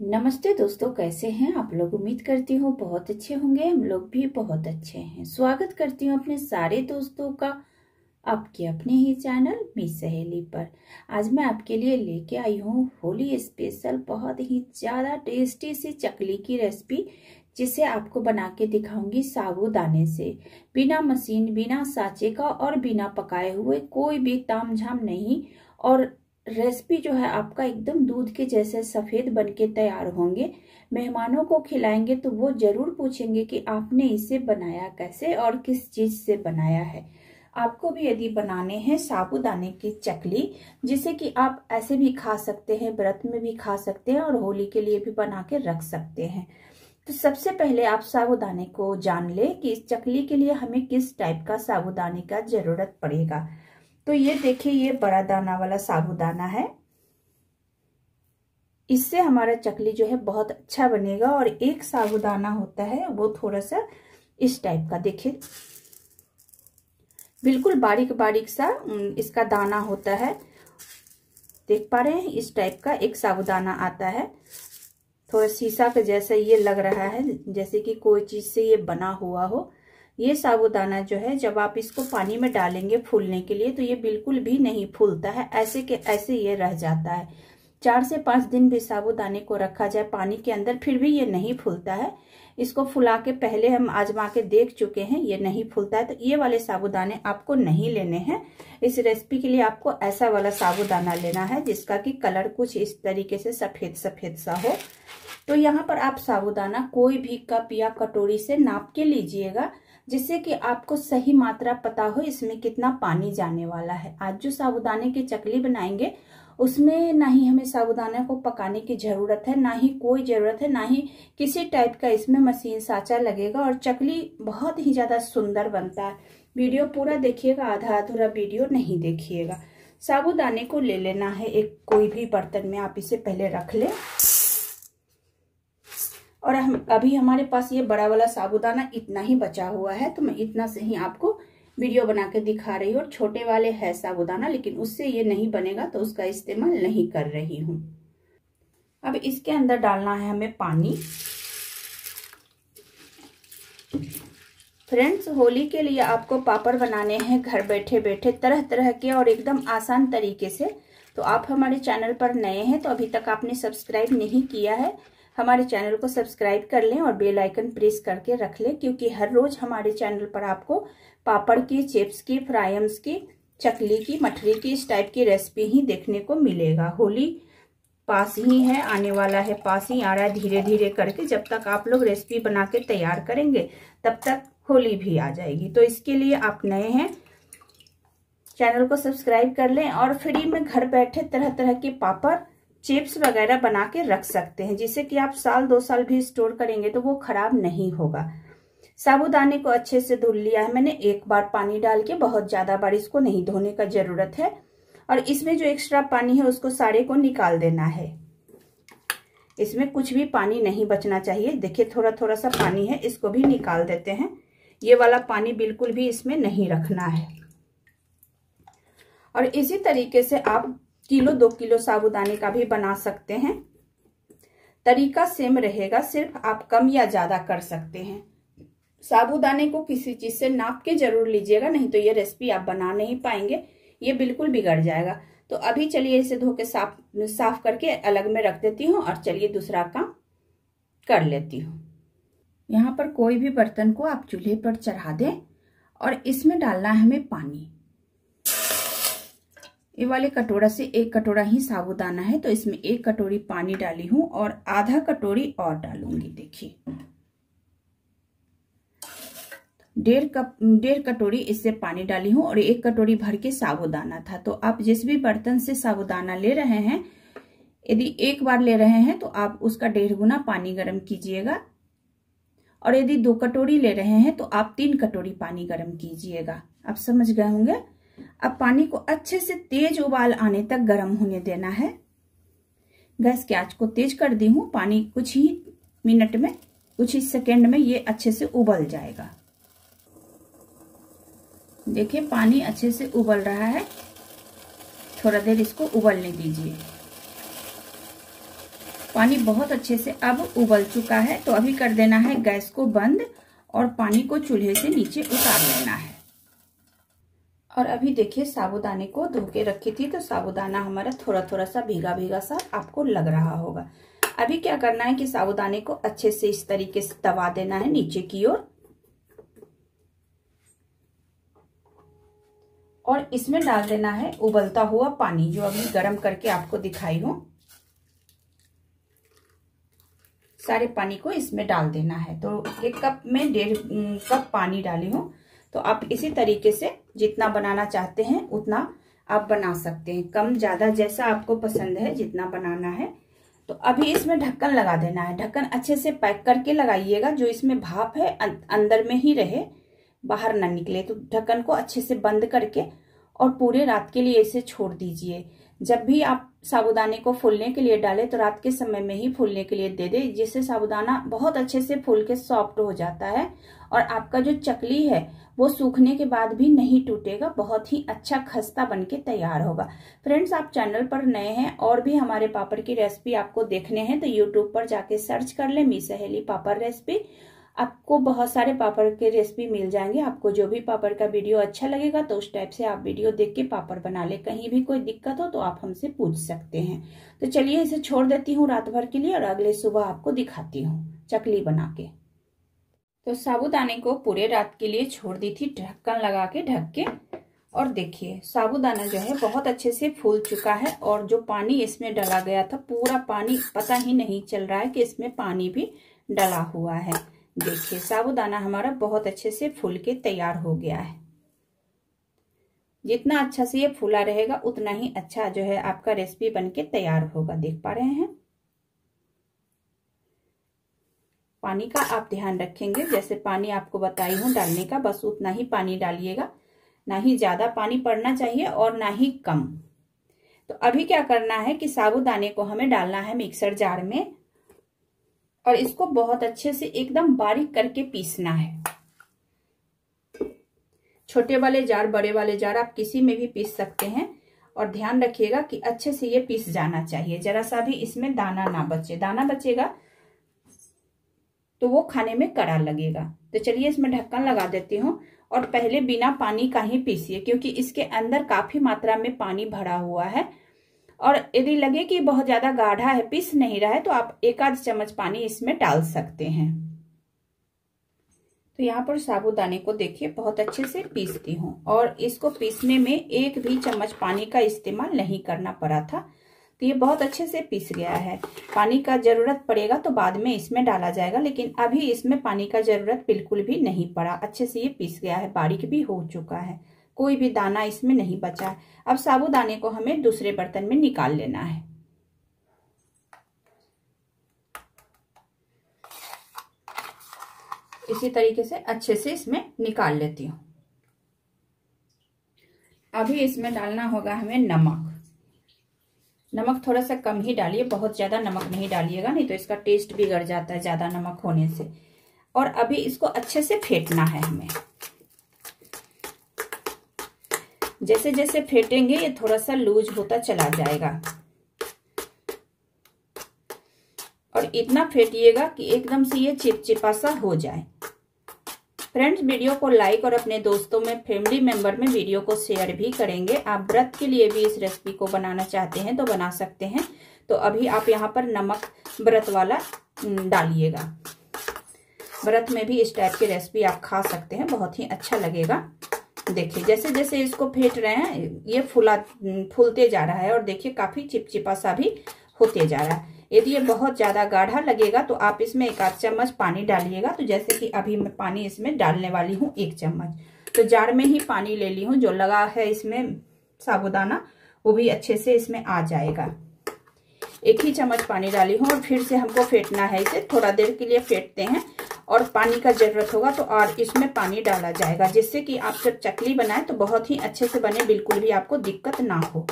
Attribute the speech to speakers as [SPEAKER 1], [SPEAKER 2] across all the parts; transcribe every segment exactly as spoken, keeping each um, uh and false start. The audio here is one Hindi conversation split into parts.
[SPEAKER 1] नमस्ते दोस्तों, कैसे हैं आप लोग। उम्मीद करती हूँ बहुत अच्छे होंगे। हम लोग भी बहुत अच्छे हैं। स्वागत करती हूँ अपने सारे दोस्तों का आपके अपने ही चैनल मिस सहेली पर। आज मैं आपके लिए लेके आई हूँ होली स्पेशल बहुत ही ज़्यादा टेस्टी सी चकली की रेसिपी, जिसे आपको बना के दिखाऊंगी साबूदाने से, बिना मशीन, बिना साँचे का और बिना पकाए हुए। कोई भी तामझाम नहीं। और रेसिपी जो है आपका एकदम दूध के जैसे सफेद बनके तैयार होंगे। मेहमानों को खिलाएंगे तो वो जरूर पूछेंगे कि आपने इसे बनाया कैसे और किस चीज से बनाया है। आपको भी यदि बनाने हैं साबूदाने की चकली, जिसे कि आप ऐसे भी खा सकते हैं, व्रत में भी खा सकते हैं और होली के लिए भी बना के रख सकते हैं। तो सबसे पहले आप साबूदाने को जान ले कि इस चकली के लिए हमें किस टाइप का साबूदाने का जरूरत पड़ेगा। तो ये देखिए, ये बड़ा दाना वाला साबूदाना है। इससे हमारा चकली जो है बहुत अच्छा बनेगा। और एक साबूदाना होता है वो थोड़ा सा इस टाइप का, देखिए बिल्कुल बारीक बारीक सा इसका दाना होता है। देख पा रहे हैं, इस टाइप का एक साबूदाना आता है। थोड़ा शीशा के जैसा ये लग रहा है, जैसे कि कोई चीज से ये बना हुआ हो। ये साबूदाना जो है, जब आप इसको पानी में डालेंगे फूलने के लिए, तो ये बिल्कुल भी नहीं फूलता है, ऐसे के ऐसे ये रह जाता है। चार से पांच दिन भी साबूदाने को रखा जाए पानी के अंदर, फिर भी ये नहीं फूलता है। इसको फुला के पहले हम आजमा के देख चुके हैं, ये नहीं फूलता है। तो ये वाले साबूदाने आपको नहीं लेने हैं। इस रेसिपी के लिए आपको ऐसा वाला साबूदाना लेना है जिसका कि कलर कुछ इस तरीके से सफेद सफेद सा हो। तो यहाँ पर आप साबूदाना कोई भी कप या कटोरी से नाप के लीजिएगा, जिससे कि आपको सही मात्रा पता हो इसमें कितना पानी जाने वाला है। आज जो साबूदाने की चकली बनाएंगे उसमें ना ही हमें साबूदाना को पकाने की जरूरत है, ना ही कोई जरूरत है, ना ही किसी टाइप का इसमें मशीन साँचा लगेगा। और चकली बहुत ही ज्यादा सुंदर बनता है। वीडियो पूरा देखिएगा, आधा अधूरा वीडियो नहीं देखिएगा। साबूदाने को ले लेना है एक कोई भी बर्तन में, आप इसे पहले रख लें। और हम अभी हमारे पास ये बड़ा वाला साबूदाना इतना ही बचा हुआ है, तो मैं इतना से ही आपको वीडियो बना के दिखा रही हूँ। और छोटे वाले है साबूदाना, लेकिन उससे ये नहीं बनेगा, तो उसका इस्तेमाल नहीं कर रही हूँ। अब इसके अंदर डालना है हमें पानी। फ्रेंड्स, होली के लिए आपको पापड़ बनाने हैं घर बैठे बैठे, तरह तरह के और एकदम आसान तरीके से। तो आप हमारे चैनल पर नए हैं तो अभी तक आपने सब्सक्राइब नहीं किया है, हमारे चैनल को सब्सक्राइब कर लें और बेल आइकन प्रेस करके रख लें, क्योंकि हर रोज हमारे चैनल पर आपको पापड़ की, चिप्स की, फ्राइम्स की, चकली की, मठरी की, इस टाइप की रेसिपी ही देखने को मिलेगा। होली पास ही है, आने वाला है, पास ही आ रहा है। धीरे धीरे करके जब तक आप लोग रेसिपी बना के तैयार करेंगे तब तक होली भी आ जाएगी। तो इसके लिए आप नए हैं, चैनल को सब्सक्राइब कर लें और फ्री में घर बैठे तरह तरह के पापड़, चिप्स वगैरह बना के रख सकते हैं, जिससे कि आप साल दो साल भी स्टोर करेंगे तो वो खराब नहीं होगा। साबूदाने को अच्छे से धुल लिया है मैंने, एक बार पानी डाल के, बहुत ज्यादा बार इसको नहीं धोने का जरूरत है। और इसमें जो एक्स्ट्रा पानी है उसको सारे को निकाल देना है। इसमें कुछ भी पानी नहीं बचना चाहिए। देखिए थोड़ा थोड़ा सा पानी है, इसको भी निकाल देते हैं। ये वाला पानी बिल्कुल भी इसमें नहीं रखना है। और इसी तरीके से आप किलो दो किलो साबूदाने का भी बना सकते हैं। तरीका सेम रहेगा, सिर्फ आप कम या ज्यादा कर सकते हैं। साबूदाने को किसी चीज से नाप के जरूर लीजिएगा, नहीं तो ये रेसिपी आप बना नहीं पाएंगे, ये बिल्कुल बिगड़ जाएगा। तो अभी चलिए इसे धो के साफ साफ करके अलग में रख देती हूँ और चलिए दूसरा काम कर लेती हूँ। यहाँ पर कोई भी बर्तन को आप चूल्हे पर चढ़ा दें और इसमें डालना है हमें पानी। ये वाले कटोरा से एक कटोरा ही साबूदाना है, तो इसमें एक कटोरी पानी डाली हूँ और आधा कटोरी और डालूंगी। देखिए डेढ़ कप डेढ़ कटोरी इससे पानी डाली हूँ और एक कटोरी भर के साबूदाना था। तो आप जिस भी बर्तन से साबूदाना ले रहे हैं, यदि एक बार ले रहे हैं तो आप उसका डेढ़ गुना पानी गर्म कीजिएगा। और यदि दो कटोरी ले रहे हैं तो आप तीन कटोरी पानी गर्म कीजिएगा। आप समझ गए होंगे। अब पानी को अच्छे से तेज उबाल आने तक गर्म होने देना है। गैस की आंच को तेज कर दी हूँ। पानी कुछ ही मिनट में, कुछ ही सेकंड में ये अच्छे से उबल जाएगा। देखिए पानी अच्छे से उबल रहा है, थोड़ा देर इसको उबलने दीजिए। पानी बहुत अच्छे से अब उबल चुका है। तो अभी कर देना है गैस को बंद और पानी को चूल्हे से नीचे उतार लेना है। और अभी देखिए साबूदाने को धो के रखी थी, तो साबूदाना हमारा थोड़ा थोड़ा सा भीगा भीगा सा आपको लग रहा होगा। अभी क्या करना है कि साबूदाने को अच्छे से इस तरीके से दबा देना है नीचे की ओर, और इसमें डाल देना है उबलता हुआ पानी, जो अभी गर्म करके आपको दिखाई हूं। सारे पानी को इसमें डाल देना है। तो एक कप में डेढ़ कप पानी डाली हूं। तो आप इसी तरीके से जितना बनाना चाहते हैं उतना आप बना सकते हैं, कम ज्यादा जैसा आपको पसंद है जितना बनाना है। तो अभी इसमें ढक्कन लगा देना है। ढक्कन अच्छे से पैक करके लगाइएगा, जो इसमें भाप है अंदर में ही रहे, बाहर ना निकले। तो ढक्कन को अच्छे से बंद करके और पूरे रात के लिए इसे छोड़ दीजिए। जब भी आप साबूदाने को फूलने के लिए डालें तो रात के समय में ही फूलने के लिए दे दे, जिससे साबूदाना बहुत अच्छे से फूल के सॉफ्ट हो जाता है और आपका जो चकली है वो सूखने के बाद भी नहीं टूटेगा, बहुत ही अच्छा खस्ता बनके तैयार होगा। फ्रेंड्स, आप चैनल पर नए हैं और भी हमारे पापड़ की रेसिपी आपको देखने हैं तो यूट्यूब पर जाके सर्च कर ले मी सहेली पापड़ रेसिपी। आपको बहुत सारे पापड़ के रेसिपी मिल जाएंगे। आपको जो भी पापड़ का वीडियो अच्छा लगेगा तो उस टाइप से आप वीडियो देख के पापड़ बना ले। कहीं भी कोई दिक्कत हो तो आप हमसे पूछ सकते हैं। तो चलिए इसे छोड़ देती हूँ रात भर के लिए और अगले सुबह आपको दिखाती हूँ चकली बना के। तो साबूदाने को पूरे रात के लिए छोड़ दी थी ढक्कन लगा के ढक के, और देखिए साबूदाना जो है बहुत अच्छे से फूल चुका है और जो पानी इसमें डला गया था पूरा पानी पता ही नहीं चल रहा है कि इसमें पानी भी डला हुआ है। देखिए साबूदाना हमारा बहुत अच्छे से फूल के तैयार हो गया है। जितना अच्छा से ये फूला रहेगा उतना ही अच्छा जो है आपका रेसिपी बनके तैयार होगा। देख पा रहे हैं, पानी का आप ध्यान रखेंगे, जैसे पानी आपको बताई हूँ डालने का, बस उतना ही पानी डालिएगा, ना ही ज्यादा पानी पड़ना चाहिए और ना ही कम। तो अभी क्या करना है कि साबूदाने को हमें डालना है मिक्सर जार में और इसको बहुत अच्छे से एकदम बारीक करके पीसना है। छोटे वाले जार, बड़े वाले जार आप किसी में भी पीस सकते हैं और ध्यान रखिएगा कि अच्छे से ये पीस जाना चाहिए, जरा सा भी इसमें दाना ना बचे। दाना बचेगा तो वो खाने में कड़ा लगेगा। तो चलिए इसमें ढक्कन लगा देती हूँ और पहले बिना पानी का ही पीसिए, क्योंकि इसके अंदर काफी मात्रा में पानी भरा हुआ है। और यदि लगे कि बहुत ज्यादा गाढ़ा है, पीस नहीं रहा है, तो आप एक आध चम्मच पानी इसमें डाल सकते हैं। तो यहाँ पर साबूदाने को देखिए बहुत अच्छे से पीसती हूँ और इसको पीसने में एक भी चम्मच पानी का इस्तेमाल नहीं करना पड़ा था। तो ये बहुत अच्छे से पीस गया है। पानी का जरूरत पड़ेगा तो बाद में इसमें डाला जाएगा, लेकिन अभी इसमें पानी का जरूरत बिल्कुल भी नहीं पड़ा। अच्छे से ये पीस गया है, बारीक भी हो चुका है, कोई भी दाना इसमें नहीं बचा है। अब साबूदाने को हमें दूसरे बर्तन में निकाल लेना है। इसी तरीके से अच्छे से इसमें निकाल लेती हूँ। अभी इसमें डालना होगा हमें नमक। नमक थोड़ा सा कम ही डालिए, बहुत ज्यादा नमक नहीं डालिएगा, नहीं तो इसका टेस्ट बिगड़ जाता है ज्यादा नमक होने से। और अभी इसको अच्छे से फेंटना है हमें। जैसे जैसे फेंटेंगे ये थोड़ा सा लूज होता चला जाएगा और इतना फेंटिएगा कि एकदम से ये चिपचिपा सा हो जाए। फ्रेंड्स, वीडियो को लाइक और अपने दोस्तों में, फैमिली मेंबर में वीडियो को शेयर भी करेंगे। आप व्रत के लिए भी इस रेसिपी को बनाना चाहते हैं तो बना सकते हैं। तो अभी आप यहाँ पर नमक व्रत वाला डालिएगा। व्रत में भी इस टाइप की रेसिपी आप खा सकते हैं, बहुत ही अच्छा लगेगा। देखिए जैसे जैसे इसको फेंट रहे हैं ये फूला फूलते जा रहा है और देखिए काफी चिपचिपा सा भी होते जा रहा है। यदि ये बहुत ज्यादा गाढ़ा लगेगा तो आप इसमें एक आध चम्मच पानी डालिएगा। तो जैसे कि अभी मैं पानी इसमें डालने वाली हूँ एक चम्मच, तो जार में ही पानी ले ली हूँ। जो लगा है इसमें साबूदाना वो भी अच्छे से इसमें आ जाएगा। एक ही चम्मच पानी डाली हूँ और फिर से हमको फेंटना है इसे। थोड़ा देर के लिए फेंटते हैं और पानी का जरूरत होगा तो और इसमें पानी डाला जाएगा, जिससे कि आप जब चकली बनाए तो बहुत ही अच्छे से बने, बिल्कुल भी आपको दिक्कत ना हो।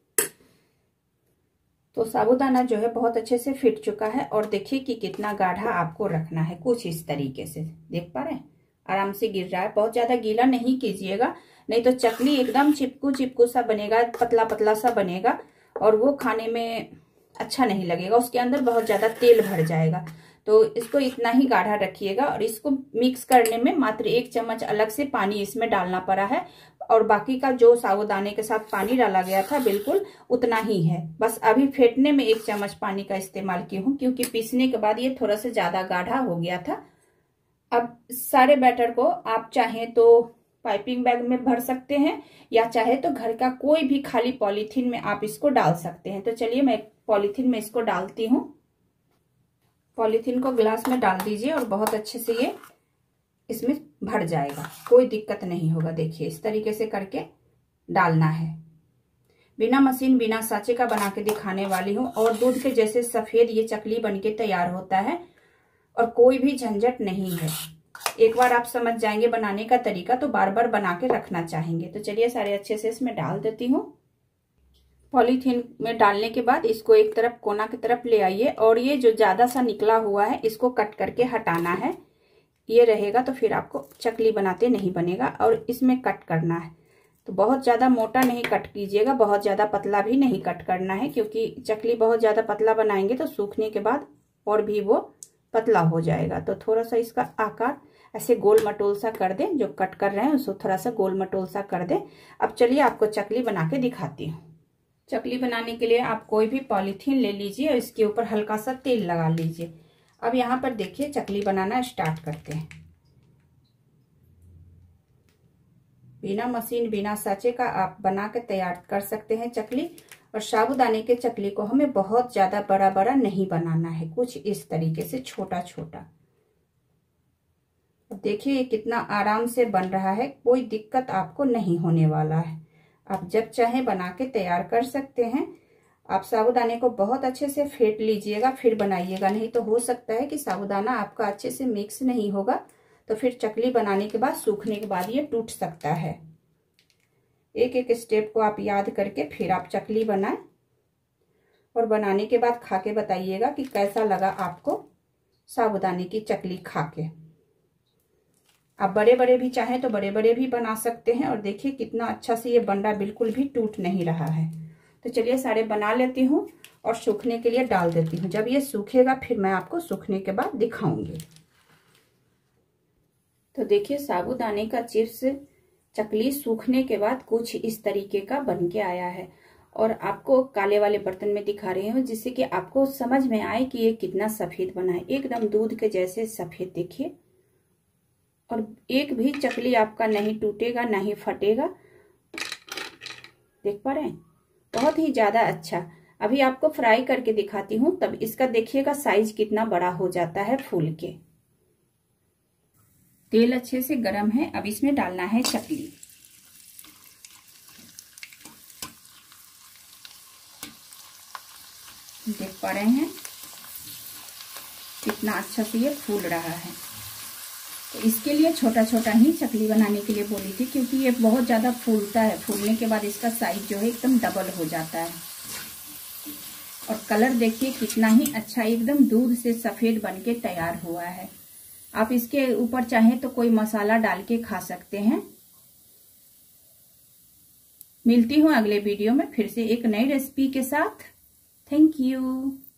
[SPEAKER 1] तो साबूदाना जो है बहुत अच्छे से फिट चुका है और देखिए कि कितना गाढ़ा आपको रखना है। कुछ इस तरीके से देख पा रहे हैं, आराम से गिर रहा है। बहुत ज्यादा गीला नहीं कीजिएगा, नहीं तो चकली एकदम चिपकू चिपकू सा बनेगा, पतला पतला सा बनेगा और वो खाने में अच्छा नहीं लगेगा, उसके अंदर बहुत ज़्यादा तेल भर जाएगा। तो इसको इतना ही गाढ़ा रखिएगा। और इसको मिक्स करने में मात्र एक चम्मच अलग से पानी इसमें डालना पड़ा है, और बाकी का जो साबूदाने के साथ पानी डाला गया था बिल्कुल उतना ही है। बस अभी फेंटने में एक चम्मच पानी का इस्तेमाल की हूँ, क्योंकि पीसने के बाद ये थोड़ा सा ज़्यादा गाढ़ा हो गया था। अब सारे बैटर को आप चाहें तो पाइपिंग बैग में भर सकते हैं, या चाहे तो घर का कोई भी खाली पॉलीथीन में आप इसको डाल सकते हैं। तो चलिए मैं पॉलीथीन में इसको डालती हूँ। पॉलीथीन को ग्लास में डाल दीजिए और बहुत अच्छे से ये इसमें भर जाएगा, कोई दिक्कत नहीं होगा। देखिए इस तरीके से करके डालना है। बिना मशीन बिना साँचे का बना के दिखाने वाली हूँ, और दूध के जैसे सफेद ये चकली बनके तैयार होता है, और कोई भी झंझट नहीं है। एक बार आप समझ जाएंगे बनाने का तरीका तो बार बार बना के रखना चाहेंगे। तो चलिए सारे अच्छे से इसमें डाल देती हूँ। पॉलीथीन में डालने के बाद इसको एक तरफ कोना की तरफ ले आइए, और ये जो ज्यादा सा निकला हुआ है इसको कट करके हटाना है। ये रहेगा तो फिर आपको चकली बनाते नहीं बनेगा, और इसमें कट करना है। तो बहुत ज्यादा मोटा नहीं कट कीजिएगा, बहुत ज्यादा पतला भी नहीं कट करना है, क्योंकि चकली बहुत ज्यादा पतला बनाएंगे तो सूखने के बाद और भी वो पतला हो जाएगा। तो थोड़ा सा इसका आकार ऐसे गोल मटोल सा कर दें, जो कट कर रहे हैं उसको थोड़ा सा गोल मटोल सा कर दें। अब चलिए आपको चकली बना के दिखाती हूँ। चकली बनाने के लिए आप कोई भी पॉलीथीन ले लीजिए और इसके ऊपर हल्का सा तेल लगा लीजिए। अब यहाँ पर देखिए चकली बनाना स्टार्ट करते हैं। बिना मशीन बिना साँचे का आप बना के तैयार कर सकते हैं चकली। और साबूदाने के चकली को हमें बहुत ज्यादा बड़ा बड़ा नहीं बनाना है, कुछ इस तरीके से छोटा छोटा। अब देखिए ये कितना आराम से बन रहा है, कोई दिक्कत आपको नहीं होने वाला है। आप जब चाहे बना के तैयार कर सकते हैं। आप साबूदाने को बहुत अच्छे से फेंट लीजिएगा फिर बनाइएगा, नहीं तो हो सकता है कि साबूदाना आपका अच्छे से मिक्स नहीं होगा, तो फिर चकली बनाने के बाद सूखने के बाद ये टूट सकता है। एक एक स्टेप को आप याद करके फिर आप चकली बनाएं, और बनाने के बाद खा के बताइएगा कि कैसा लगा आपको साबूदाने की चकली खा के। आप बड़े बड़े भी चाहें तो बड़े बड़े भी बना सकते हैं। और देखिए कितना अच्छा से ये बन रहा, बिल्कुल भी टूट नहीं रहा है। तो चलिए सारे बना लेती हूँ और सूखने के लिए डाल देती हूँ। जब ये सूखेगा फिर मैं आपको सूखने के बाद दिखाऊंगी। तो देखिए साबूदाने का चिप्स चकली सूखने के बाद कुछ इस तरीके का बन के आया है, और आपको काले वाले बर्तन में दिखा रही हूँ, जिससे कि आपको समझ में आए कि ये कितना सफेद बना है। एकदम दूध के जैसे सफेद देखिए, और एक भी चकली आपका नहीं टूटेगा नहीं फटेगा। देख पा रहे हैं, बहुत ही ज्यादा अच्छा। अभी आपको फ्राई करके दिखाती हूँ, तब इसका देखिएगा साइज कितना बड़ा हो जाता है फूल के। तेल अच्छे से गरम है, अब इसमें डालना है चकली। देख पा रहे हैं कितना अच्छा से ये फूल रहा है। तो इसके लिए छोटा छोटा ही चकली बनाने के लिए बोली थी, क्योंकि ये बहुत ज्यादा फूलता है। फूलने के बाद इसका साइज जो है एकदम डबल हो जाता है। और कलर देखिए कितना ही अच्छा, एकदम दूध से सफेद बनके तैयार हुआ है। आप इसके ऊपर चाहें तो कोई मसाला डाल के खा सकते हैं। मिलती हूँ अगले वीडियो में फिर से एक नई रेसिपी के साथ। Thank you.